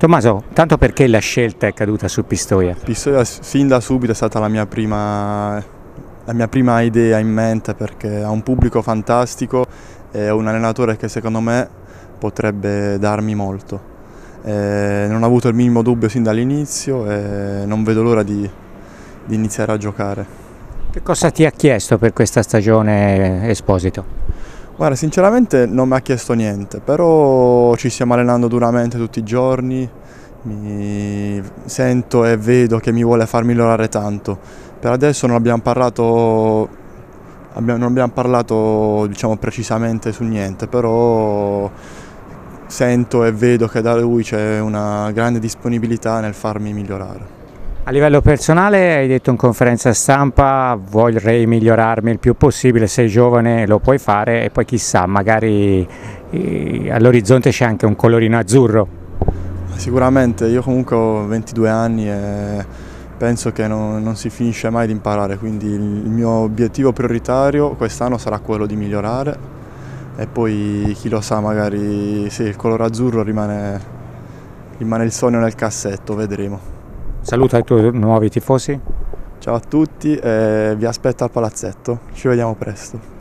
Tommaso, tanto perché la scelta è caduta su Pistoia? Pistoia fin da subito è stata la mia prima idea in mente, perché ha un pubblico fantastico e un allenatore che secondo me potrebbe darmi molto. Non ho avuto il minimo dubbio sin dall'inizio e non vedo l'ora di iniziare a giocare. Che cosa ti ha chiesto per questa stagione Esposito? Guarda, sinceramente non mi ha chiesto niente, però ci stiamo allenando duramente tutti i giorni, mi sento e vedo che mi vuole far migliorare tanto. Per adesso non abbiamo parlato diciamo, precisamente su niente, però sento e vedo che da lui c'è una grande disponibilità nel farmi migliorare. A livello personale hai detto in conferenza stampa vorrei migliorarmi il più possibile, sei giovane, lo puoi fare e poi chissà, magari all'orizzonte c'è anche un colorino azzurro. Sicuramente, io comunque ho 22 anni e penso che non si finisce mai di imparare, quindi il mio obiettivo prioritario quest'anno sarà quello di migliorare e poi chi lo sa, magari sì, il colore azzurro rimane il sogno nel cassetto, vedremo. Saluta i tuoi nuovi tifosi. Ciao a tutti e vi aspetto al palazzetto, ci vediamo presto.